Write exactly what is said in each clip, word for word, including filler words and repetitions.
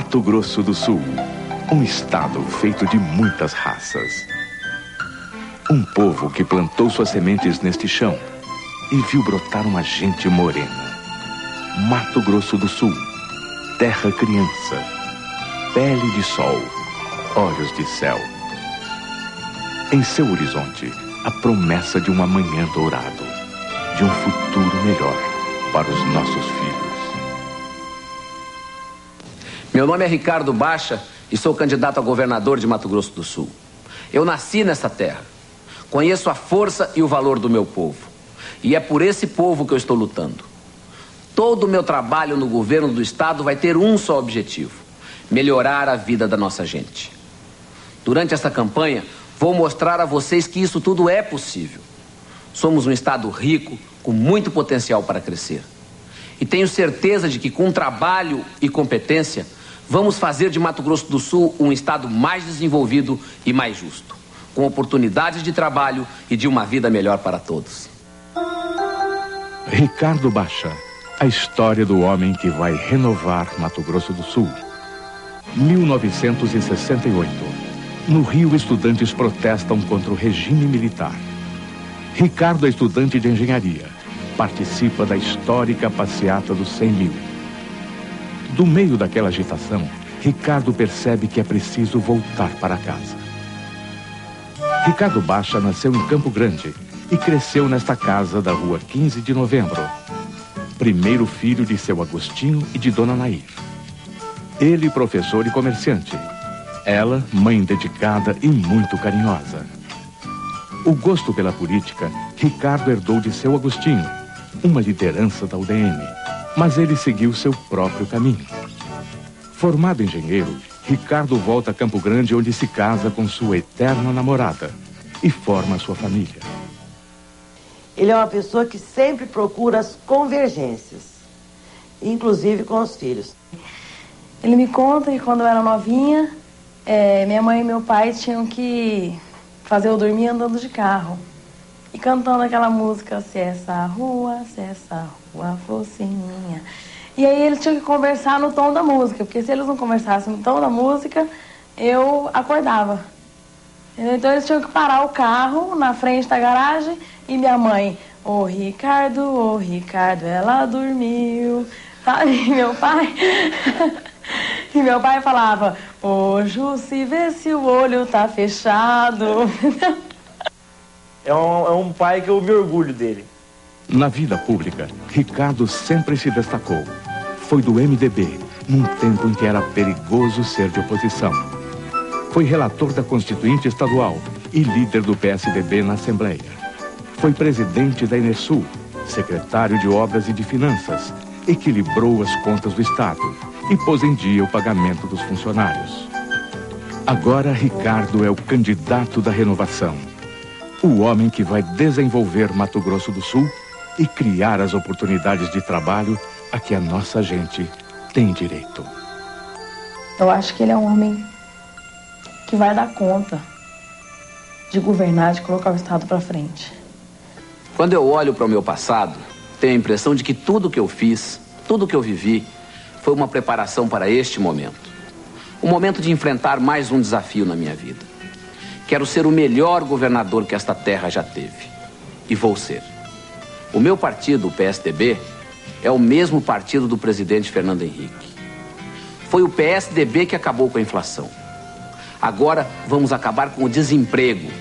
Mato Grosso do Sul, um estado feito de muitas raças. Um povo que plantou suas sementes neste chão e viu brotar uma gente morena. Mato Grosso do Sul, terra criança, pele de sol, olhos de céu. Em seu horizonte, a promessa de um amanhã dourado, de um futuro melhor para os nossos filhos. Meu nome é Ricardo Baixa e sou candidato a governador de Mato Grosso do Sul. Eu nasci nessa terra, conheço a força e o valor do meu povo, e é por esse povo que eu estou lutando. Todo o meu trabalho no governo do estado vai ter um só objetivo: melhorar a vida da nossa gente. Durante essa campanha, vou mostrar a vocês que isso tudo é possível. Somos um estado rico, com muito potencial para crescer. E tenho certeza de que com trabalho e competência, vamos fazer de Mato Grosso do Sul um estado mais desenvolvido e mais justo, com oportunidades de trabalho e de uma vida melhor para todos. Ricardo Baixa, a história do homem que vai renovar Mato Grosso do Sul. mil novecentos e sessenta e oito. No Rio, estudantes protestam contra o regime militar. Ricardo é estudante de engenharia. Participa da histórica passeata dos cem mil. Do meio daquela agitação, Ricardo percebe que é preciso voltar para casa. Ricardo Baixa nasceu em Campo Grande e cresceu nesta casa da rua quinze de novembro. Primeiro filho de seu Agostinho e de Dona Nair. Ele, professor e comerciante. Ela, mãe dedicada e muito carinhosa. O gosto pela política, Ricardo herdou de seu Agostinho, uma liderança da U D N, mas ele seguiu seu próprio caminho. Formado engenheiro, Ricardo volta a Campo Grande, onde se casa com sua eterna namorada e forma sua família. Ele é uma pessoa que sempre procura as convergências, inclusive com os filhos. Ele me conta que quando eu era novinha, é, minha mãe e meu pai tinham que fazer eu dormir andando de carro e cantando aquela música: se essa rua, se essa rua fosse minha. E aí eles tinham que conversar no tom da música, porque se eles não conversassem no tom da música, eu acordava. Então eles tinham que parar o carro na frente da garagem e minha mãe: ô Ricardo, ô Ricardo, ela dormiu. Sabe? E meu pai... E meu pai falava: ô Jussi, vê se o olho tá fechado. É um, é um pai que eu me orgulho dele. Na vida pública, Ricardo sempre se destacou. Foi do M D B, num tempo em que era perigoso ser de oposição. Foi relator da Constituinte Estadual e líder do P S D B na Assembleia. Foi presidente da Enersul, secretário de Obras e de Finanças, equilibrou as contas do Estado e pôs em dia o pagamento dos funcionários. Agora, Ricardo é o candidato da renovação. O homem que vai desenvolver Mato Grosso do Sul e criar as oportunidades de trabalho a que a nossa gente tem direito. Eu acho que ele é um homem que vai dar conta de governar, de colocar o Estado para frente. Quando eu olho para o meu passado, tenho a impressão de que tudo que eu fiz, tudo que eu vivi, foi uma preparação para este momento. O momento de enfrentar mais um desafio na minha vida. Quero ser o melhor governador que esta terra já teve. E vou ser. O meu partido, o P S D B, é o mesmo partido do presidente Fernando Henrique. Foi o P S D B que acabou com a inflação. Agora vamos acabar com o desemprego.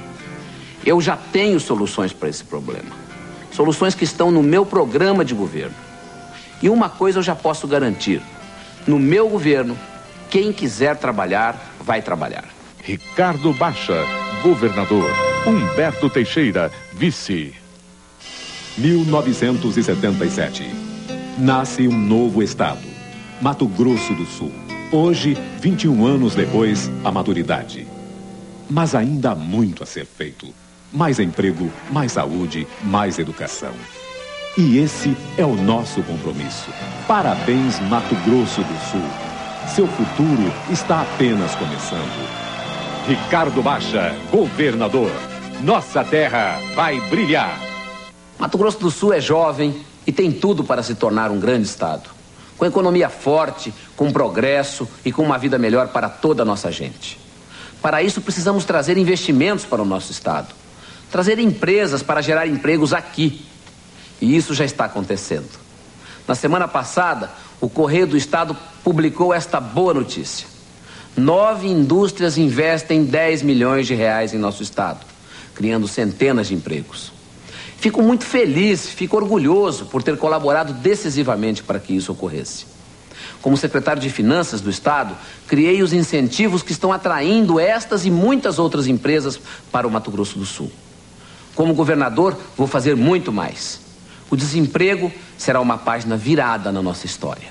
Eu já tenho soluções para esse problema. Soluções que estão no meu programa de governo. E uma coisa eu já posso garantir: no meu governo, quem quiser trabalhar, vai trabalhar. Ricardo Baixa, governador. Humberto Teixeira, vice. mil novecentos e setenta e sete. Nasce um novo estado, Mato Grosso do Sul. Hoje, vinte e um anos depois, a maturidade. Mas ainda há muito a ser feito. Mais emprego, mais saúde, mais educação. E esse é o nosso compromisso. Parabéns, Mato Grosso do Sul. Seu futuro está apenas começando. Ricardo Baixa, governador. Nossa terra vai brilhar. Mato Grosso do Sul é jovem e tem tudo para se tornar um grande estado. com economia forte, com progresso e com uma vida melhor para toda a nossa gente. Para isso, precisamos trazer investimentos para o nosso estado, trazer empresas para gerar empregos aqui. E isso já está acontecendo. Na semana passada, o Correio do Estado publicou esta boa notícia. Nove indústrias investem dez milhões de reais em nosso estado, criando centenas de empregos. Fico muito feliz, fico orgulhoso por ter colaborado decisivamente para que isso ocorresse. Como secretário de Finanças do Estado, criei os incentivos que estão atraindo estas e muitas outras empresas para o Mato Grosso do Sul. Como governador, vou fazer muito mais. O desemprego será uma página virada na nossa história.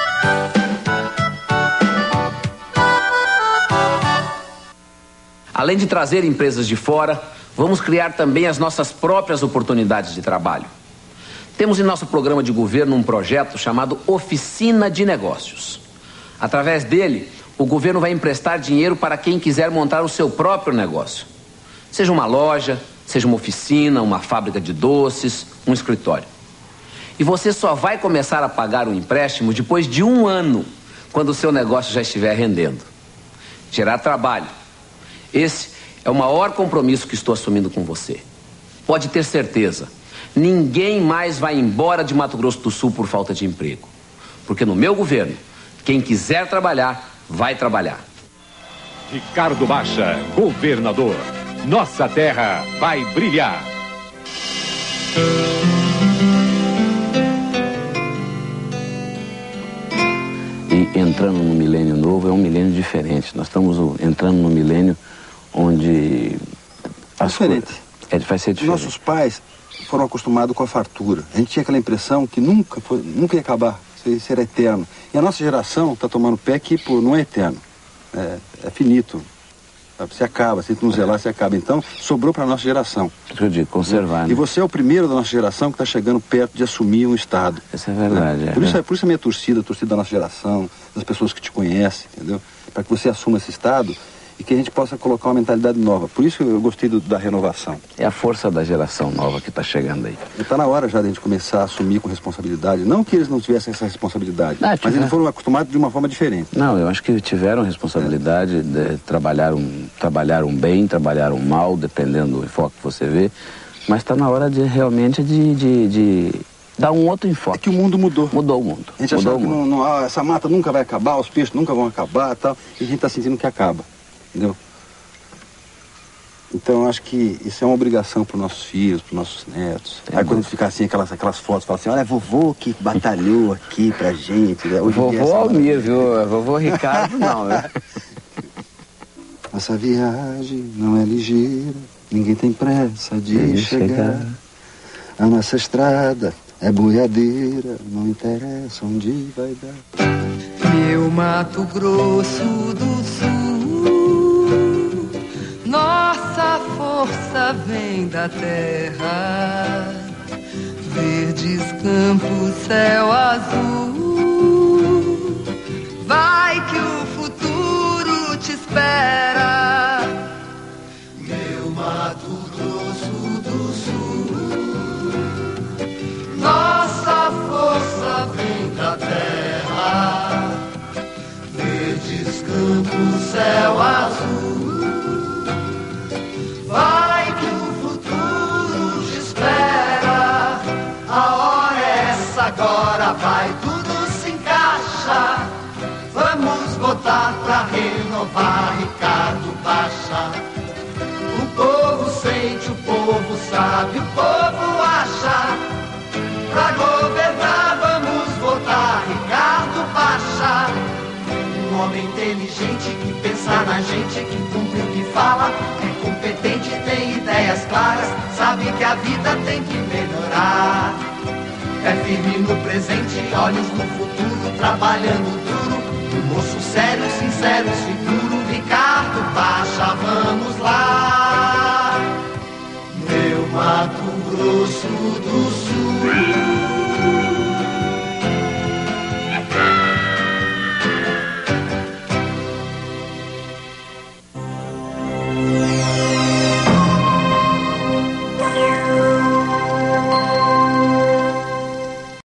Além de trazer empresas de fora, vamos criar também as nossas próprias oportunidades de trabalho. Temos em nosso programa de governo um projeto chamado Oficina de Negócios. Através dele, o governo vai emprestar dinheiro para quem quiser montar o seu próprio negócio. Seja uma loja, seja uma oficina, uma fábrica de doces, um escritório. E você só vai começar a pagar o empréstimo depois de um ano, quando o seu negócio já estiver rendendo. Gerar trabalho. Esse é o maior compromisso que estou assumindo com você. Pode ter certeza, ninguém mais vai embora de Mato Grosso do Sul por falta de emprego. Porque no meu governo, quem quiser trabalhar, vai trabalhar. Ricardo Baixa, governador. Nossa terra vai brilhar. E entrando no milênio novo, é um milênio diferente. Nós estamos entrando no milênio onde... Diferente. É, vai ser diferente. Nossos pais foram acostumados com a fartura. A gente tinha aquela impressão que nunca, foi, nunca ia acabar, isso era eterno. E a nossa geração está tomando pé que pô, não é eterno, é, é finito. Se acaba, se não zelar, se acaba. Então, sobrou para a nossa geração. Eu digo, conservar. Né? E você é o primeiro da nossa geração que está chegando perto de assumir um Estado. Isso é verdade. Né? É por, isso, verdade. por isso a minha torcida, a torcida da nossa geração, das pessoas que te conhecem, entendeu? Para que você assuma esse Estado e que a gente possa colocar uma mentalidade nova. Por isso eu gostei do, da renovação. É a força da geração nova que está chegando aí. Está na hora já de a gente começar a assumir com responsabilidade. Não que eles não tivessem essa responsabilidade, ah, mas eles foram acostumados de uma forma diferente. Não, eu acho que tiveram responsabilidade, é. de, trabalharam, trabalharam bem, trabalharam mal, dependendo do enfoque que você vê. Mas está na hora de realmente de, de, de dar um outro enfoque. É que o mundo mudou. Mudou o mundo. A gente mudou achava que não, não, ah, essa mata nunca vai acabar, os peixes nunca vão acabar e tal. E a gente está sentindo que acaba. Entendeu? Então eu acho que isso é uma obrigação para os nossos filhos, para os nossos netos. Tem Aí quando a gente fica assim, aquelas, aquelas fotos, fala assim, olha, vovô que batalhou aqui pra gente. Né? Hoje vovô Almir, viu? Vovô Ricardo não, né? Nossa viagem não é ligeira, ninguém tem pressa de chegar. chegar. A nossa estrada é boiadeira, não interessa onde vai dar. Meu Mato Grosso do Sul, nossa força vem da terra, verdes campos, céu azul, vai que o futuro te espera. Meu Mato Grosso do Sul, nossa força vem da terra, verdes campos, céu azul, vai que o futuro te espera. A hora é essa agora, vai, tudo se encaixa. Vamos votar pra renovar Ricardo Baixa. O povo sente, o povo sabe, o povo acha. Pra governar vamos votar Ricardo Baixa. Um homem inteligente que pensa na gente, que cumpre o que fala, é competente, tem ideias claras, sabe que a vida tem que melhorar. É firme no presente, olhos no futuro, trabalhando duro, um moço sério, sincero, seguro.